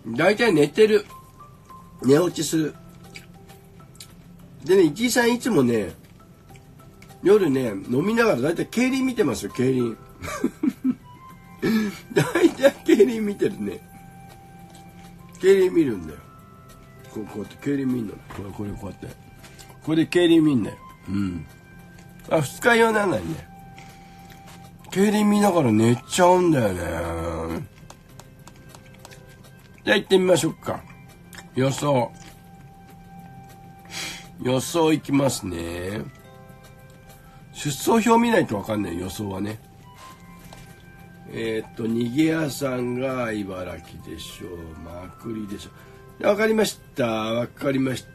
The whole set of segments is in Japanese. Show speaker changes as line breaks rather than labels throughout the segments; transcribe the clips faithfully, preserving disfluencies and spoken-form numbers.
だいたい寝てる。寝落ちする。でね、石井さんいつもね、夜ね、飲みながらだいたい競輪見てますよ、競輪。だいたい競輪見てるね。競輪見るんだよ。こうこうやって競輪見んの。これこれこうやって。これで競輪見んだよ。うん。あ、二日酔いなんないね。競輪見ながら寝ちゃうんだよね。じゃあ行ってみましょうか。予想。予想いきますね。出走表見ないと分かんない予想はね。えー、っと逃げ屋さんが茨城でしょう。まくりでしょう。分かりました。分かりました。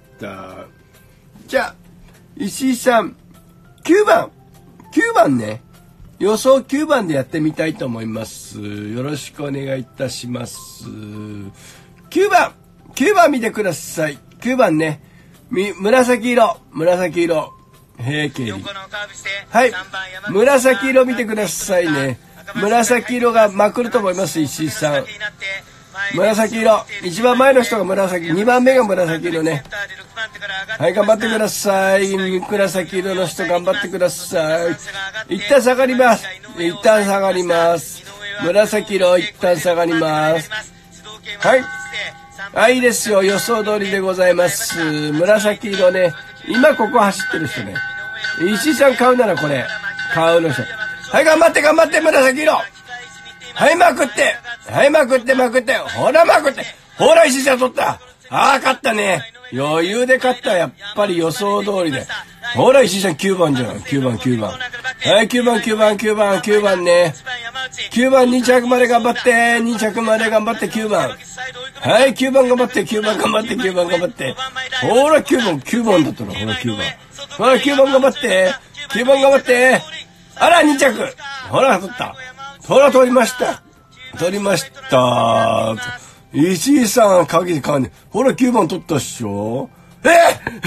じゃあ石井さんきゅうばんきゅうばんね。予想きゅうばんでやってみたいと思います。よろしくお願いいたします。きゅうばんきゅうばん見てください。きゅうばんね。み紫色紫色平家はい、紫色見てくださいね。紫色がまくると思います。石井さん紫色、一番前の人が紫、にばんめが紫色ね。はい、頑張ってください。紫色の人頑張ってください。一旦下がります。一旦下がります。紫色一旦下がります。はい。あ、いいですよ。予想通りでございます。紫色ね。今ここ走ってる人ね。石井さん買うならこれ。買うの人。はい、頑張って頑張って紫色。はい、まくって。はい、まくってまくって。ほらまくって。ほら石井さん取った。ああ、勝ったね。余裕で勝った。やっぱり予想通りで。ほら石井さんきゅうばんじゃん。きゅうばんきゅうばん。はい、きゅうばんきゅうばんきゅうばんきゅうばんね。きゅうばんに着まで頑張って。に着まで頑張ってきゅうばん。はい、きゅうばん頑張って、きゅうばん頑張って、きゅうばん頑張って。ほら、きゅうばん、きゅうばんだったの。ほら、きゅうばん。ほら、きゅうばん頑張って。きゅうばん頑張って。あら、に着。ほら、取った。ほら、取りました。取りました。石井さん、鍵で買うね。ほら、きゅうばん取ったっしょ。えっ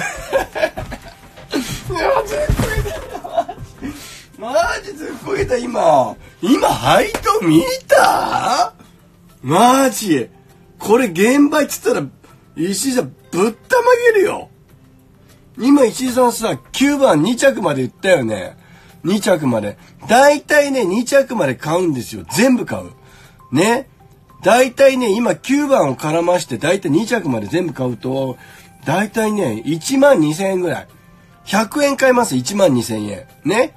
マジずっこけた、今。今、配当見た？マジ。これ現場っつったら石井さんぶったまげるよ。今石井さんさきゅうばんに着まで言ったよね。に着までだいたいねに着まで買うんですよ。全部買うね。だいたいね今きゅうばんを絡ましてだいたいに着まで全部買うとだいたいねいちまんにせんえんぐらい。ひゃくえん買います。いちまんにせんえんね。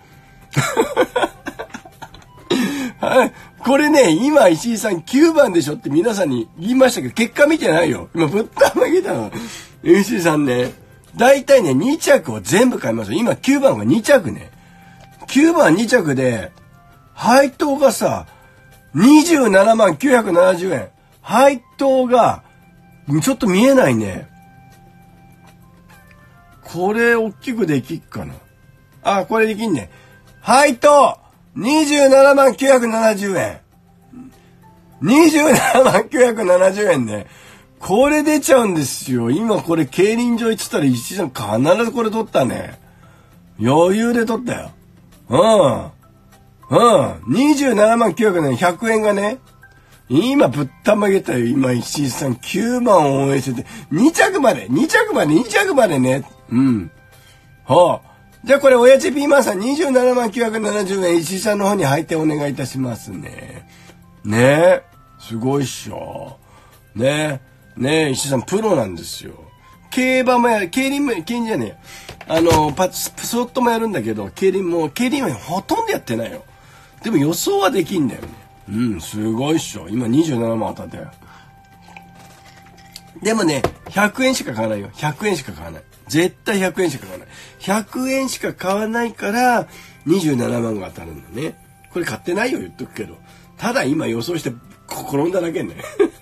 はい。これね、今石井さんきゅうばんでしょって皆さんに言いましたけど、結果見てないよ。今ぶったまげたの。石井さんね、だいたいね、に着を全部買いますよ。今きゅうばんがに着ね。きゅうばんに着で、配当がさ、にじゅうななまんきゅうひゃくななじゅうえん。配当が、ちょっと見えないね。これ、大きくできっかな。あ、これできんね。配当にじゅうななまんきゅうひゃくななじゅうえん。にじゅうななまんきゅうひゃくななじゅうえんね。これ出ちゃうんですよ。今これ競輪場行ってたら石井さん必ずこれ取ったね。余裕で取ったよ。うん。うん。にじゅうななまんきゅうひゃくねん、ひゃくえんがね。今ぶったまげたよ。今石井さんきゅうばんを応援してて。に着まで、に着まで、に着までね。うん。はあ。じゃあこれ親父ピーマンさんにじゅうななまんきゅうひゃくななじゅうえん石井さんの方に配当お願いいたしますね。ねえ。すごいっしょ。ねえ。ねえ、石井さんプロなんですよ。競馬もやる、競輪も、競輪じゃねえ。あの、パツ、スロットもやるんだけど、競輪も、競輪はほとんどやってないよ。でも予想はできんだよね。うん、すごいっしょ。今にじゅうななまん当たったよ。でもね、ひゃくえんしか買わないよ。ひゃくえんしか買わない。絶対ひゃくえんしか買わない。ひゃくえんしか買わないから、にじゅうななまんが当たるんだね。これ買ってないよ、言っとくけど。ただ今予想して、転んだだけね。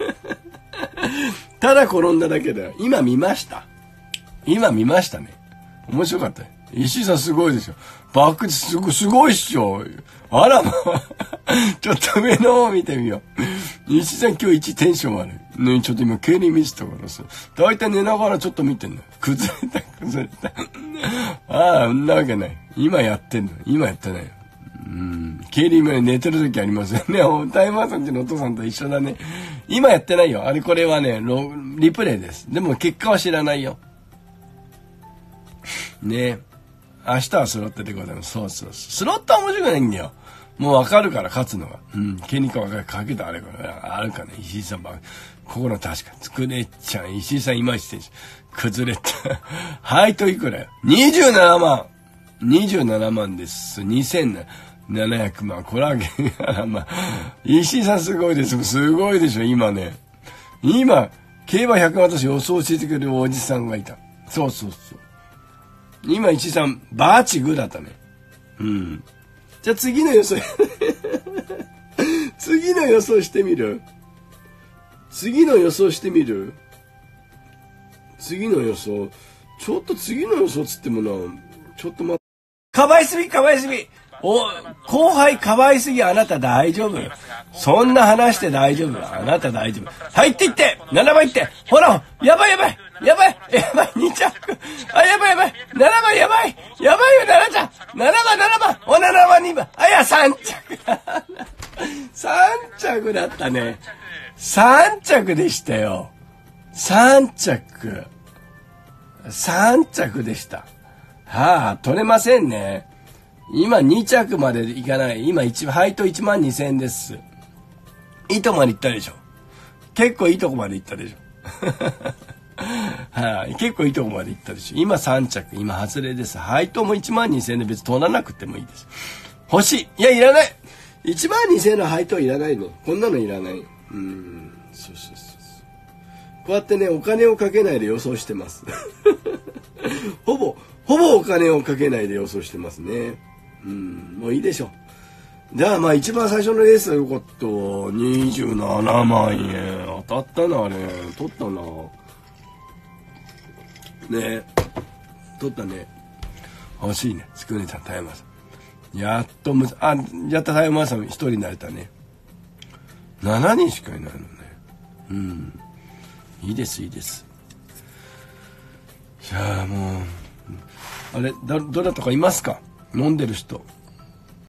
ただ転んだだけだよ。今見ました。今見ましたね。面白かったよ。石井さんすごいですよ。バックすごい、すごいっしょ。あらまあ。ちょっと上の方見てみよう。石井さん今日一テンション悪い。ね、ちょっと今競輪見てたからさ。だいたい寝ながらちょっと見てんの。崩れた、崩れた。ああ、そんなわけない。今やってんの。今やってないよ。うん。競輪まで寝てる時ありますよね。タイマーさんちのお父さんと一緒だね。 今やってないよ。あれ、これはね、ロリプレイです。でも結果は知らないよ。ね。明日はスロットでございます。そうそうそう。スロットは面白くないんだよ。もうわかるから、勝つのが。うん。ケニカわかる。かけたあれかな。あるかね。石井さんば、ここの確か。つくねちゃん、石井さんいまいち選手。崩れた。はいといくらよ。にじゅうななまん。にじゅうななまんです。にせんななひゃくまん。コラーゲン。まあ、石井さんすごいです。すごいでしょ、今ね。今、競馬ひゃくまん私予想してくれるおじさんがいた。そうそうそう。今、石井さん、バーチグーだったね。うん。じゃあ次の予想。次の予想してみる？次の予想してみる？次の予想。ちょっと次の予想つってもな、ちょっと待って。かばいすぎ、かばいすぎ。お、後輩かばいすぎ、あなた大丈夫。そんな話して大丈夫。あなた大丈夫。入っていって、ななばんいって。ほら、やばいやばい。やばい、やばい、に着。あ、やばいやばい。ななばんやばい。やばいよ、なな着。ななばん、ななばん。お、ななばん、にばん。あ、いや、さん着。さん着だったね。さん着でしたよ。さん着。さん着でした。はあ、取れませんね。今に着までいかない。今一配当いちまんにせんえんです。いいとこまで行ったでしょ。結構いいとこまで行ったでしょ。はい、結構いいとこまで行ったでしょ。今さん着、今外れです。配当もいちまんにせんえんで別に取らなくてもいいです。欲しい。いや、いらない。いちまんにせんえんの配当いらないの。こんなのいらない。うん。そうそうそうそう。こうやってね、お金をかけないで予想してます。ほぼ、ほぼお金をかけないで予想してますね。うん、もういいでしょう。じゃあまあ一番最初のレースはよかった。にじゅうななまんえん。当たったな、あれ。取ったな。ね取ったね。欲しいね。つくねちゃん、田山さん。やっとむ、あ、やった田山さん一人になれたね。しちにんしかいないのね。うん。いいです、いいです。じゃあもう、あれ、ど、どなたかいますか？飲んでる人。